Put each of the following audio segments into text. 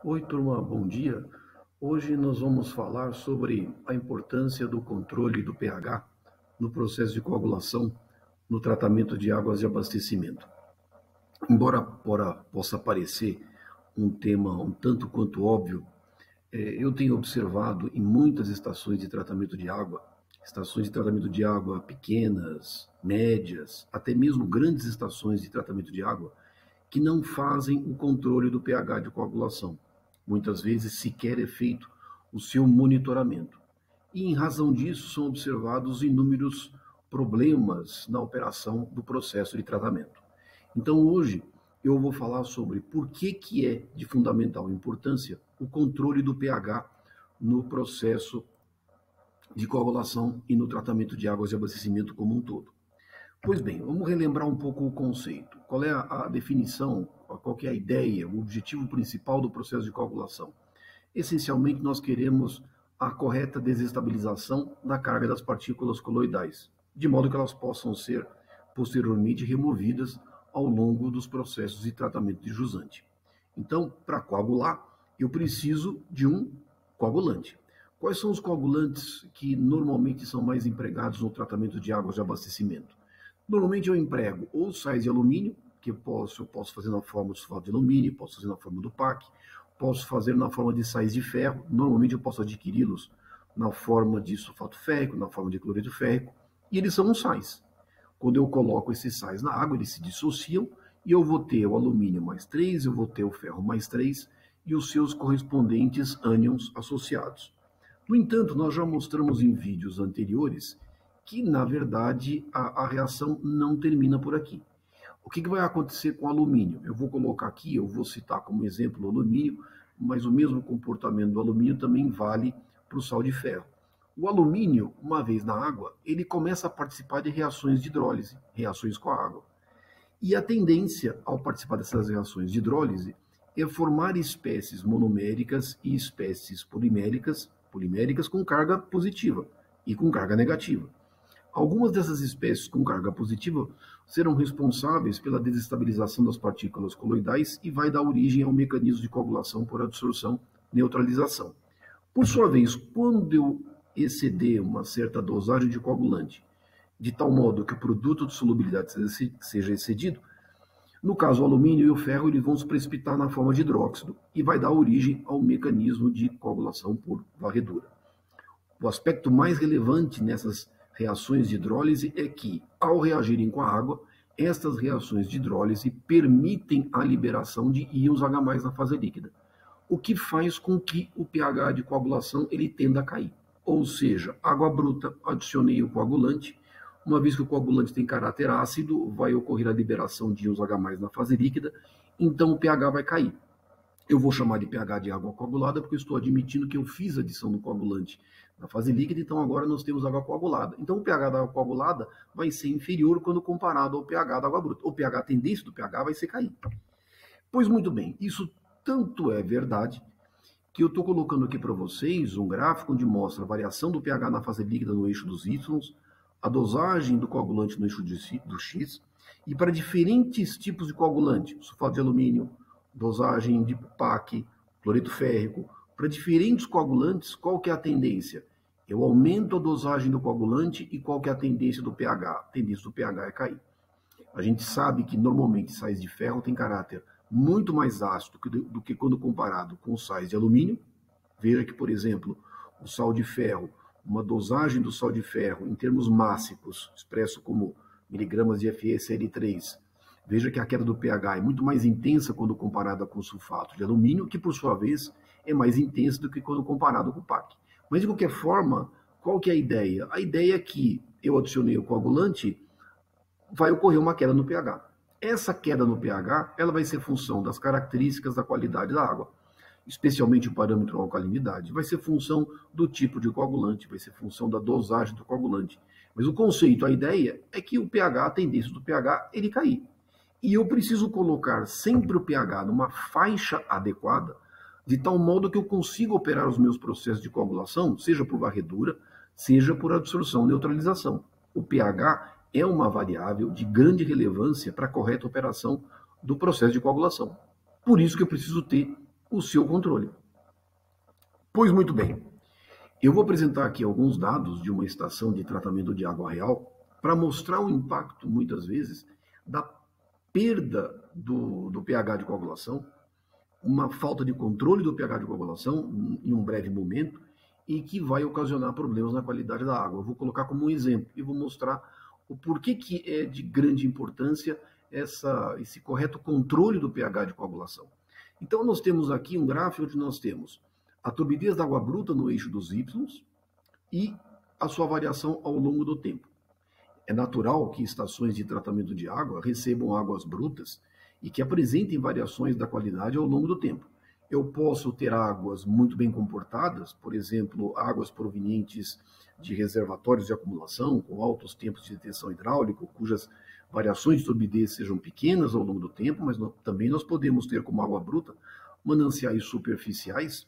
Oi, turma, bom dia. Hoje nós vamos falar sobre a importância do controle do pH no processo de coagulação no tratamento de águas de abastecimento. Embora possa parecer um tema um tanto quanto óbvio, eu tenho observado em muitas estações de tratamento de água pequenas, médias, até mesmo grandes estações de tratamento de água, que não fazem o controle do pH de coagulação. Muitas vezes sequer é feito o seu monitoramento. E em razão disso são observados inúmeros problemas na operação do processo de tratamento. Então hoje eu vou falar sobre por que é de fundamental importância o controle do pH no processo de coagulação e no tratamento de águas de abastecimento como um todo. Pois bem, vamos relembrar um pouco o conceito. Qual é a definição, qual é a ideia, o objetivo principal do processo de coagulação? Essencialmente, nós queremos a correta desestabilização da carga das partículas coloidais, de modo que elas possam ser posteriormente removidas ao longo dos processos de tratamento de jusante. Então, para coagular, eu preciso de um coagulante. Quais são os coagulantes que normalmente são mais empregados no tratamento de águas de abastecimento? Normalmente eu emprego ou sais de alumínio, que eu posso fazer na forma do sulfato de alumínio, posso fazer na forma do PAC, posso fazer na forma de sais de ferro. Normalmente eu posso adquiri-los na forma de sulfato férrico, na forma de cloreto férrico, e eles são uns sais. Quando eu coloco esses sais na água, eles se dissociam e eu vou ter o alumínio mais 3, eu vou ter o ferro mais 3 e os seus correspondentes ânions associados. No entanto, nós já mostramos em vídeos anteriores que, na verdade, a reação não termina por aqui. O que vai acontecer com o alumínio? Eu vou colocar aqui, eu vou citar como exemplo o alumínio, mas o mesmo comportamento do alumínio também vale para o sal de ferro. O alumínio, uma vez na água, ele começa a participar de reações de hidrólise, reações com a água. E a tendência, ao participar dessas reações de hidrólise, é formar espécies monoméricas e espécies poliméricas com carga positiva e com carga negativa. Algumas dessas espécies com carga positiva serão responsáveis pela desestabilização das partículas coloidais e vai dar origem ao mecanismo de coagulação por absorção, neutralização. Por sua vez, quando eu exceder uma certa dosagem de coagulante, de tal modo que o produto de solubilidade seja excedido, no caso o alumínio e o ferro eles vão se precipitar na forma de hidróxido e vai dar origem ao mecanismo de coagulação por varredura. O aspecto mais relevante nessas reações de hidrólise é que, ao reagirem com a água, estas reações de hidrólise permitem a liberação de íons H+ na fase líquida, o que faz com que o pH de coagulação ele tenda a cair. Ou seja, água bruta, adicionei o coagulante, uma vez que o coagulante tem caráter ácido, vai ocorrer a liberação de íons H+ na fase líquida, então o pH vai cair. Eu vou chamar de pH de água coagulada porque eu estou admitindo que eu fiz a adição do coagulante na fase líquida, então agora nós temos água coagulada. Então o pH da água coagulada vai ser inferior quando comparado ao pH da água bruta. O pH, a tendência do pH vai ser cair. Pois muito bem, isso tanto é verdade que eu estou colocando aqui para vocês um gráfico onde mostra a variação do pH na fase líquida no eixo dos Y, a dosagem do coagulante no eixo do X, e para diferentes tipos de coagulante, sulfato de alumínio, dosagem de PAC, cloreto férrico, para diferentes coagulantes, qual que é a tendência? Eu aumento a dosagem do coagulante e qual que é a tendência do pH? A tendência do pH é cair. A gente sabe que normalmente sais de ferro têm caráter muito mais ácido do que quando comparado com sais de alumínio. Veja que, por exemplo, o sal de ferro, uma dosagem do sal de ferro em termos mássicos, expresso como miligramas de FeSL3, veja que a queda do pH é muito mais intensa quando comparada com o sulfato de alumínio, que por sua vez é mais intensa do que quando comparado com o PAC. Mas de qualquer forma, qual que é a ideia? A ideia é que eu adicionei o coagulante, vai ocorrer uma queda no pH. Essa queda no pH, ela vai ser função das características da qualidade da água, especialmente o parâmetro alcalinidade, vai ser função do tipo de coagulante, vai ser função da dosagem do coagulante. Mas o conceito, a ideia é que o pH, a tendência do pH, ele cair. E eu preciso colocar sempre o pH numa faixa adequada, de tal modo que eu consiga operar os meus processos de coagulação, seja por varredura, seja por absorção, neutralização. O pH é uma variável de grande relevância para a correta operação do processo de coagulação. Por isso que eu preciso ter o seu controle. Pois muito bem, eu vou apresentar aqui alguns dados de uma estação de tratamento de água real para mostrar o impacto, muitas vezes, da perda do pH de coagulação, uma falta de controle do pH de coagulação em um breve momento e que vai ocasionar problemas na qualidade da água. Eu vou colocar como um exemplo e vou mostrar o porquê que é de grande importância esse correto controle do pH de coagulação. Então, nós temos aqui um gráfico onde nós temos a turbidez da água bruta no eixo dos Y e a sua variação ao longo do tempo. É natural que estações de tratamento de água recebam águas brutas e que apresentem variações da qualidade ao longo do tempo. Eu posso ter águas muito bem comportadas, por exemplo, águas provenientes de reservatórios de acumulação com altos tempos de detenção hidráulica, cujas variações de turbidez sejam pequenas ao longo do tempo, mas também nós podemos ter como água bruta mananciais superficiais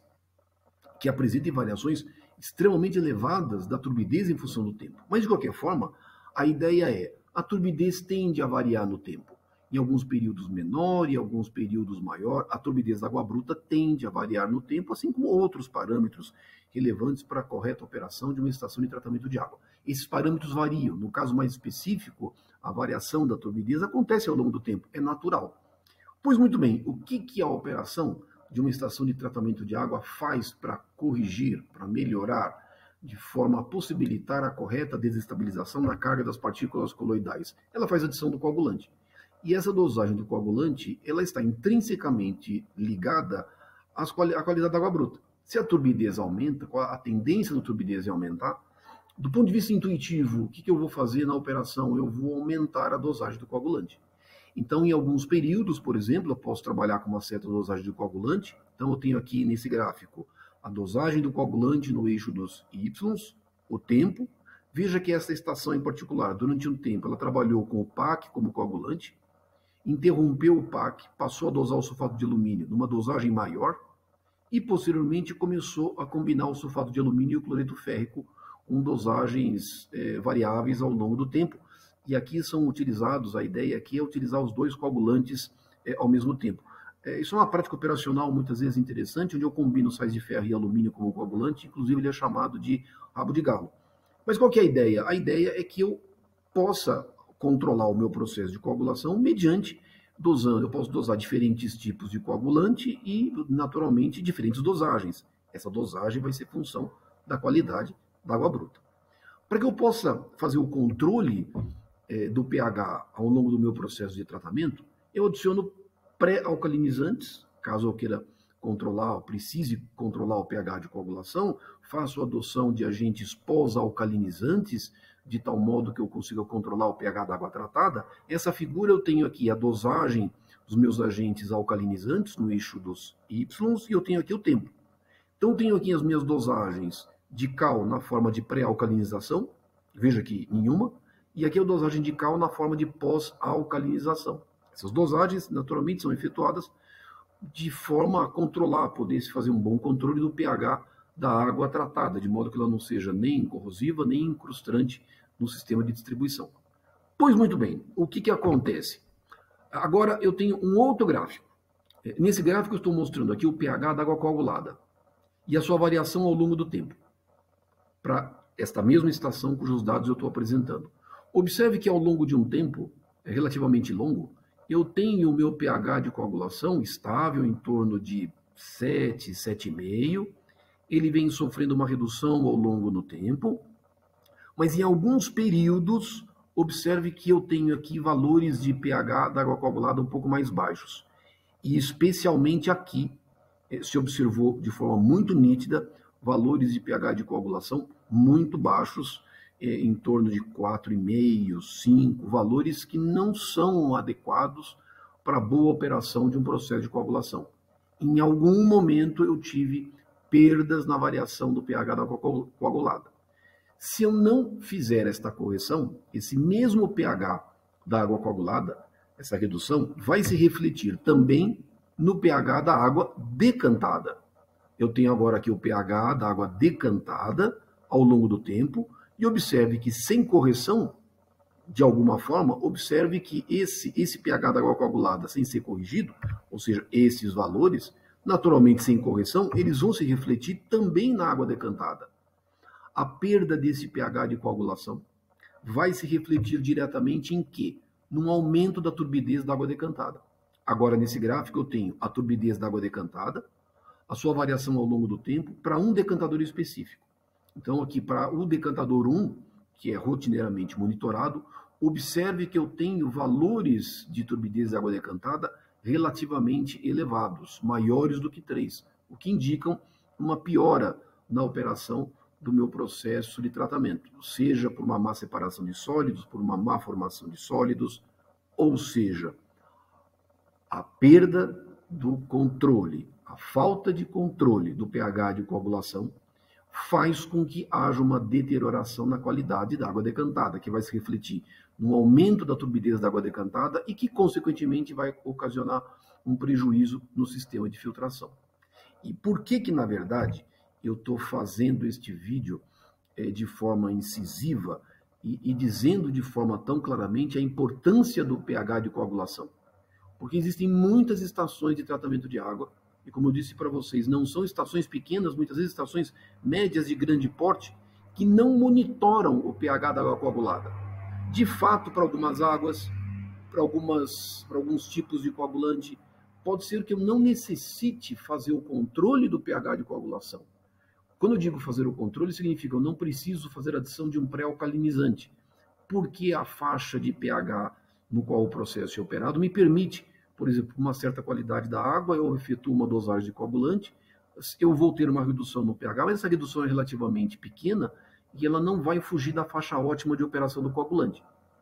que apresentem variações extremamente elevadas da turbidez em função do tempo. Mas, de qualquer forma, a ideia é, a turbidez tende a variar no tempo. Em alguns períodos menor, em alguns períodos maior, a turbidez da água bruta tende a variar no tempo, assim como outros parâmetros relevantes para a correta operação de uma estação de tratamento de água. Esses parâmetros variam. No caso mais específico, a variação da turbidez acontece ao longo do tempo, é natural. Pois muito bem, o que a operação de uma estação de tratamento de água faz para corrigir, para melhorar, de forma a possibilitar a correta desestabilização da carga das partículas coloidais? Ela faz adição do coagulante. E essa dosagem do coagulante, ela está intrinsecamente ligada à qualidade da água bruta. Se a turbidez aumenta, a tendência da turbidez é aumentar, do ponto de vista intuitivo, o que eu vou fazer na operação? Eu vou aumentar a dosagem do coagulante. Então, em alguns períodos, por exemplo, eu posso trabalhar com uma certa dosagem de coagulante. Então, eu tenho aqui nesse gráfico a dosagem do coagulante no eixo dos Y, o tempo. Veja que essa estação em particular, durante um tempo, ela trabalhou com o PAC como coagulante, interrompeu o PAC, passou a dosar o sulfato de alumínio numa dosagem maior e, posteriormente, começou a combinar o sulfato de alumínio e o cloreto férrico com dosagens variáveis ao longo do tempo. E aqui são utilizados, a ideia aqui é utilizar os dois coagulantes ao mesmo tempo. Isso é uma prática operacional muitas vezes interessante, onde eu combino sais de ferro e alumínio como coagulante, inclusive ele é chamado de rabo de galo. Mas qual que é a ideia? A ideia é que eu possa controlar o meu processo de coagulação mediante dosando. Eu posso dosar diferentes tipos de coagulante e, naturalmente, diferentes dosagens. Essa dosagem vai ser função da qualidade da água bruta. Para que eu possa fazer o controle do pH ao longo do meu processo de tratamento, eu adiciono pré-alcalinizantes, caso eu queira controlar, ou precise controlar o pH de coagulação, faço a adoção de agentes pós-alcalinizantes, de tal modo que eu consiga controlar o pH da água tratada. Essa figura eu tenho aqui a dosagem dos meus agentes alcalinizantes no eixo dos Y e eu tenho aqui o tempo. Então eu tenho aqui as minhas dosagens de cal na forma de pré-alcalinização, veja aqui nenhuma, e aqui a dosagem de cal na forma de pós-alcalinização. Essas dosagens, naturalmente, são efetuadas de forma a controlar, poder se fazer um bom controle do pH da água tratada, de modo que ela não seja nem corrosiva, nem incrustante no sistema de distribuição. Pois muito bem, o que acontece? Agora eu tenho um outro gráfico. Nesse gráfico eu estou mostrando aqui o pH da água coagulada e a sua variação ao longo do tempo, para esta mesma estação cujos dados eu estou apresentando. Observe que ao longo de um tempo relativamente longo, eu tenho o meu pH de coagulação estável em torno de 7, 7,5. Ele vem sofrendo uma redução ao longo do tempo, mas em alguns períodos, observe que eu tenho aqui valores de pH da água coagulada um pouco mais baixos. E especialmente aqui, se observou de forma muito nítida, valores de pH de coagulação muito baixos, em torno de 4,5, 5, valores que não são adequados para a boa operação de um processo de coagulação. Em algum momento eu tive perdas na variação do pH da água coagulada. Se eu não fizer esta correção, esse mesmo pH da água coagulada, essa redução, vai se refletir também no pH da água decantada. Eu tenho agora aqui o pH da água decantada ao longo do tempo, e observe que sem correção, de alguma forma, observe que esse pH da água coagulada, sem ser corrigido, ou seja, esses valores, Naturalmente, sem correção, eles vão se refletir também na água decantada. A perda desse pH de coagulação vai se refletir diretamente em quê? Num aumento da turbidez da água decantada. Agora, nesse gráfico, eu tenho a turbidez da água decantada, a sua variação ao longo do tempo, para um decantador específico. Então, aqui, para o decantador 1, que é rotineiramente monitorado, observe que eu tenho valores de turbidez da água decantada relativamente elevados, maiores do que 3, o que indicam uma piora na operação do meu processo de tratamento, seja por uma má separação de sólidos, por uma má formação de sólidos, ou seja, a perda do controle, a falta de controle do pH de coagulação faz com que haja uma deterioração na qualidade da água decantada, que vai se refletir no aumento da turbidez da água decantada e que, consequentemente, vai ocasionar um prejuízo no sistema de filtração. E por que, na verdade, eu estou fazendo este vídeo de forma incisiva e dizendo de forma tão claramente a importância do pH de coagulação? Porque existem muitas estações de tratamento de água, e como eu disse para vocês, não são estações pequenas, muitas vezes estações médias de grande porte, que não monitoram o pH da água coagulada. De fato, para algumas águas, para alguns tipos de coagulante, pode ser que eu não necessite fazer o controle do pH de coagulação. Quando eu digo fazer o controle, significa que eu não preciso fazer a adição de um pré-alcalinizante, porque a faixa de pH no qual o processo é operado me permite, por exemplo, uma certa qualidade da água, eu efetuo uma dosagem de coagulante, eu vou ter uma redução no pH, mas essa redução é relativamente pequena e ela não vai fugir da faixa ótima de operação do coagulante.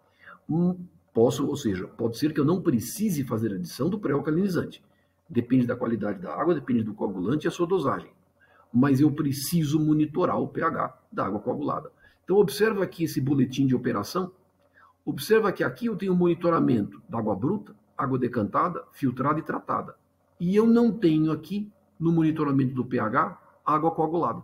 Ou seja, pode ser que eu não precise fazer a adição do pré-alcalinizante. Depende da qualidade da água, depende do coagulante e a sua dosagem. Mas eu preciso monitorar o pH da água coagulada. Então, observa aqui esse boletim de operação. Observa que aqui eu tenho monitoramento da água bruta, água decantada, filtrada e tratada. E eu não tenho aqui, no monitoramento do pH, água coagulada.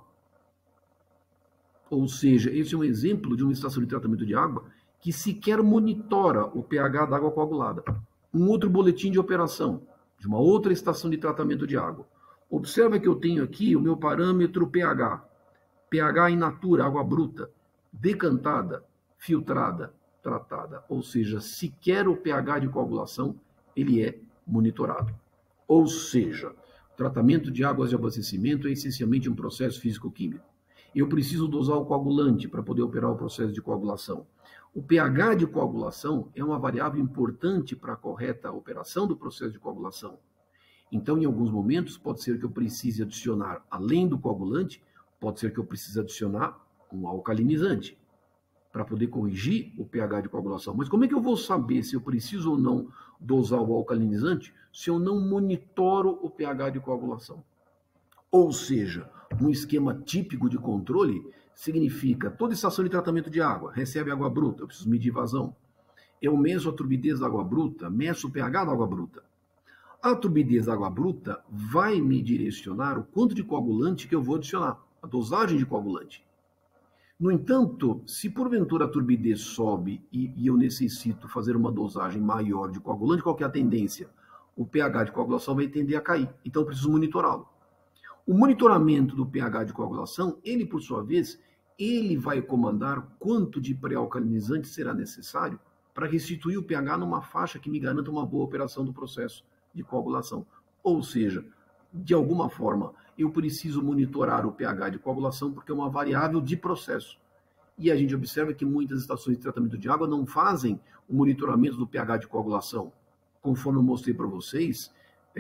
Ou seja, esse é um exemplo de uma estação de tratamento de água que sequer monitora o pH da água coagulada. Um outro boletim de operação de uma outra estação de tratamento de água. Observa que eu tenho aqui o meu parâmetro pH. pH in natura, água bruta, decantada, filtrada, tratada. Ou seja, sequer o pH de coagulação, ele é monitorado. Ou seja, o tratamento de águas de abastecimento é essencialmente um processo físico-químico. Eu preciso dosar o coagulante para poder operar o processo de coagulação. O pH de coagulação é uma variável importante para a correta operação do processo de coagulação. Então, em alguns momentos, pode ser que eu precise adicionar, além do coagulante, pode ser que eu precise adicionar um alcalinizante para poder corrigir o pH de coagulação. Mas como é que eu vou saber se eu preciso ou não dosar o alcalinizante se eu não monitoro o pH de coagulação? Ou seja, um esquema típico de controle significa toda estação de tratamento de água recebe água bruta, eu preciso medir vazão. Eu meço a turbidez da água bruta, meço o pH da água bruta. A turbidez da água bruta vai me direcionar o quanto de coagulante que eu vou adicionar, a dosagem de coagulante. No entanto, se porventura a turbidez sobe e eu necessito fazer uma dosagem maior de coagulante, qual que é a tendência? O pH de coagulação vai tender a cair, então eu preciso monitorá-lo. O monitoramento do pH de coagulação, ele por sua vez, ele vai comandar quanto de pré-alcalinizante será necessário para restituir o pH numa faixa que me garanta uma boa operação do processo de coagulação. Ou seja, de alguma forma, eu preciso monitorar o pH de coagulação porque é uma variável de processo. E a gente observa que muitas estações de tratamento de água não fazem o monitoramento do pH de coagulação. Conforme eu mostrei para vocês,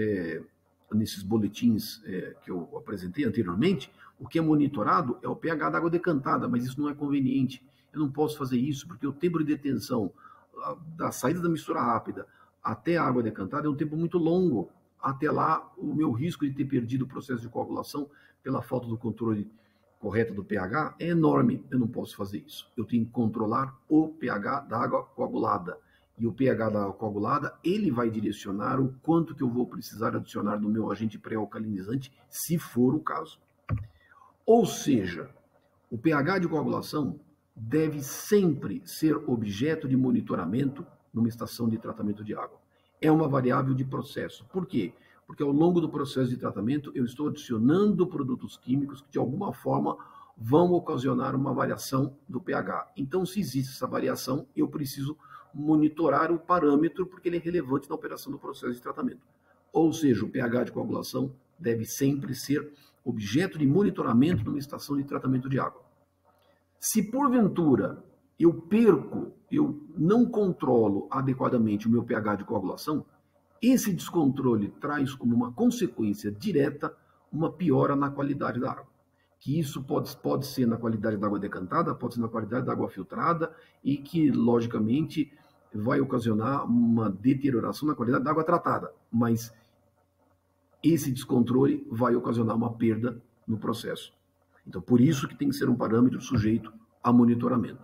nesses boletins que eu apresentei anteriormente, o que é monitorado é o pH da água decantada, mas isso não é conveniente. Eu não posso fazer isso porque o tempo de detenção da saída da mistura rápida até a água decantada é um tempo muito longo. Até lá, o meu risco de ter perdido o processo de coagulação pela falta do controle correto do pH é enorme. Eu não posso fazer isso. Eu tenho que controlar o pH da água coagulada. E o pH da água coagulada, ele vai direcionar o quanto que eu vou precisar adicionar do meu agente pré-alcalinizante, se for o caso. Ou seja, o pH de coagulação deve sempre ser objeto de monitoramento numa estação de tratamento de água. É uma variável de processo. Por quê? Porque ao longo do processo de tratamento eu estou adicionando produtos químicos que de alguma forma vão ocasionar uma variação do pH. Então, se existe essa variação, eu preciso monitorar o parâmetro porque ele é relevante na operação do processo de tratamento. Ou seja, o pH de coagulação deve sempre ser objeto de monitoramento numa estação de tratamento de água. Se porventura eu não controlo adequadamente o meu pH de coagulação, esse descontrole traz como uma consequência direta uma piora na qualidade da água. Que isso pode ser na qualidade da água decantada, pode ser na qualidade da água filtrada e que, logicamente, vai ocasionar uma deterioração na qualidade da água tratada. Mas esse descontrole vai ocasionar uma perda no processo. Então, por isso que tem que ser um parâmetro sujeito a monitoramento.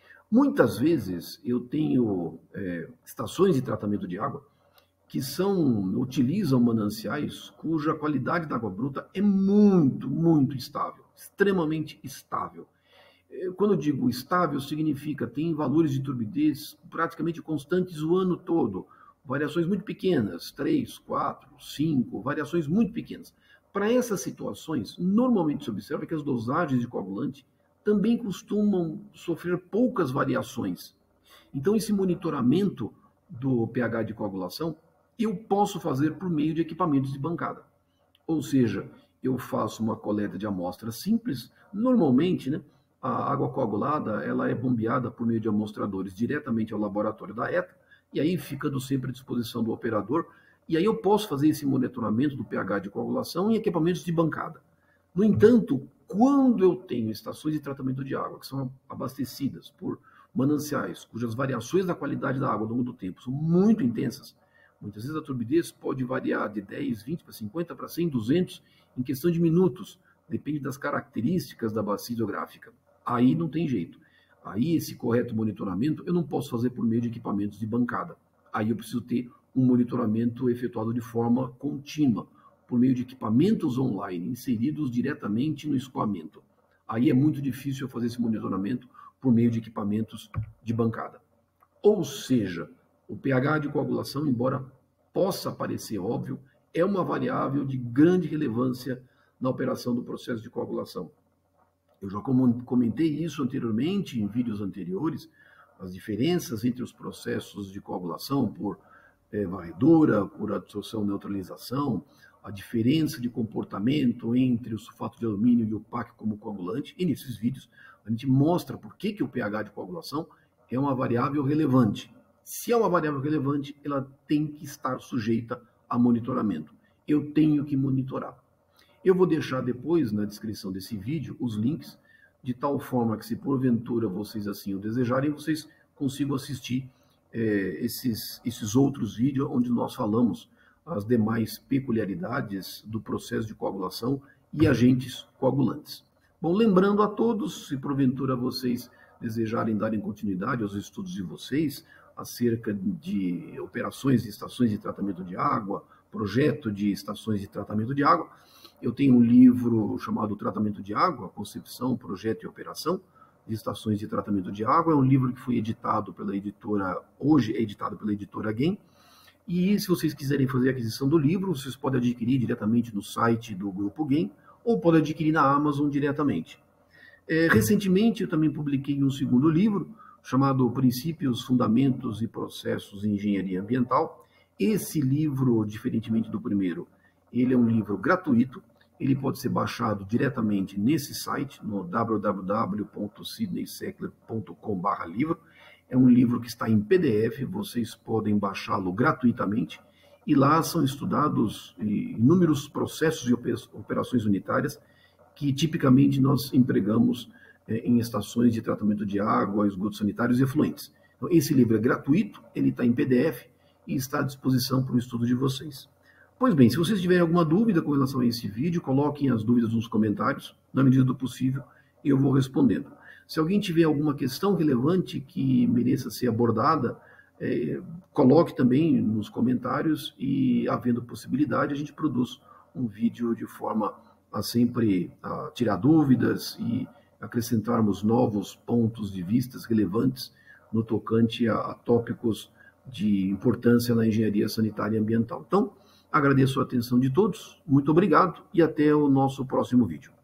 Muitas vezes eu tenho estações de tratamento de água que utilizam mananciais cuja qualidade da água bruta é muito, muito estável, extremamente estável. Quando eu digo estável, significa tem valores de turbidez praticamente constantes o ano todo, variações muito pequenas, 3, 4, 5, variações muito pequenas. Para essas situações, normalmente se observa que as dosagens de coagulante também costumam sofrer poucas variações. Então, esse monitoramento do pH de coagulação eu posso fazer por meio de equipamentos de bancada. Ou seja, eu faço uma coleta de amostras simples. Normalmente, né, a água coagulada ela é bombeada por meio de amostradores diretamente ao laboratório da ETA, e aí ficando sempre à disposição do operador. E aí eu posso fazer esse monitoramento do pH de coagulação em equipamentos de bancada. No entanto, quando eu tenho estações de tratamento de água que são abastecidas por mananciais, cujas variações da qualidade da água ao longo do tempo são muito intensas, muitas vezes a turbidez pode variar de 10, 20 para 50 para 100, 200 em questão de minutos, depende das características da bacia hidrográfica. Aí não tem jeito. Aí esse correto monitoramento eu não posso fazer por meio de equipamentos de bancada. Aí eu preciso ter um monitoramento efetuado de forma contínua, por meio de equipamentos online inseridos diretamente no escoamento. Aí é muito difícil eu fazer esse monitoramento por meio de equipamentos de bancada. Ou seja, o pH de coagulação, embora possa parecer óbvio, é uma variável de grande relevância na operação do processo de coagulação. Eu já comentei isso anteriormente em vídeos anteriores, as diferenças entre os processos de coagulação por varredura, por adsorção e neutralização, a diferença de comportamento entre o sulfato de alumínio e o PAC como coagulante. E nesses vídeos a gente mostra por que o pH de coagulação é uma variável relevante. Se é uma variável relevante, ela tem que estar sujeita a monitoramento. Eu tenho que monitorar. Eu vou deixar depois, na descrição desse vídeo, os links, de tal forma que, se porventura vocês assim o desejarem, vocês consigam assistir esses outros vídeos onde nós falamos as demais peculiaridades do processo de coagulação e agentes coagulantes. Bom, lembrando a todos, se porventura vocês desejarem darem continuidade aos estudos de vocês acerca de operações de estações de tratamento de água, projeto de estações de tratamento de água, eu tenho um livro chamado Tratamento de Água, Concepção, Projeto e Operação de Estações de Tratamento de Água. É um livro que foi editado pela editora, hoje é editado pela editora GEM. E se vocês quiserem fazer a aquisição do livro, vocês podem adquirir diretamente no site do Grupo GEM ou podem adquirir na Amazon diretamente. Recentemente eu também publiquei um segundo livro chamado Princípios, Fundamentos e Processos em Engenharia Ambiental. Esse livro, diferentemente do primeiro, ele é um livro gratuito, ele pode ser baixado diretamente nesse site, no www.sidneyseckler.com/livro. É um livro que está em PDF, vocês podem baixá-lo gratuitamente, e lá são estudados inúmeros processos e operações unitárias que tipicamente nós empregamos em estações de tratamento de água, esgotos sanitários e efluentes. Então, esse livro é gratuito, ele está em PDF e está à disposição para o estudo de vocês. Pois bem, se vocês tiverem alguma dúvida com relação a esse vídeo, coloquem as dúvidas nos comentários, na medida do possível, eu vou respondendo. Se alguém tiver alguma questão relevante que mereça ser abordada, coloque também nos comentários e, havendo possibilidade, a gente produz um vídeo de forma a sempre tirar dúvidas e acrescentarmos novos pontos de vista relevantes no tocante a tópicos de importância na engenharia sanitária e ambiental. Então, Agradeço a atenção de todos, muito obrigado e até o nosso próximo vídeo.